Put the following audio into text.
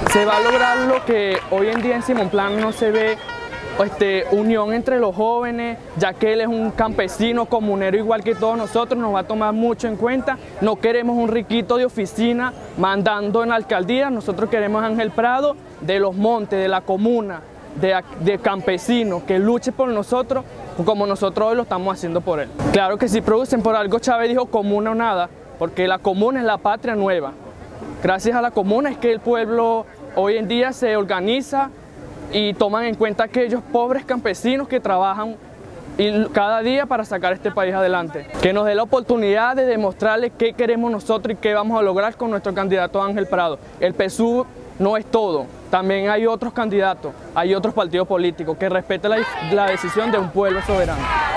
Se va a lograr lo que hoy en día en Simón Plan no se ve, unión entre los jóvenes, ya que él es un campesino, comunero igual que todos nosotros, nos va a tomar mucho en cuenta. No queremos un riquito de oficina mandando en la alcaldía, nosotros queremos a Ángel Prado de los montes, de la comuna, de campesinos, que luche por nosotros como nosotros hoy lo estamos haciendo por él. Claro que si producen, por algo Chávez dijo comuna o nada, porque la comuna es la patria nueva. Gracias a la comuna es que el pueblo hoy en día se organiza y toman en cuenta aquellos pobres campesinos que trabajan cada día para sacar este país adelante. Que nos dé la oportunidad de demostrarles qué queremos nosotros y qué vamos a lograr con nuestro candidato Ángel Prado. El PSUV no es todo, también hay otros candidatos, hay otros partidos políticos que respeten la decisión de un pueblo soberano.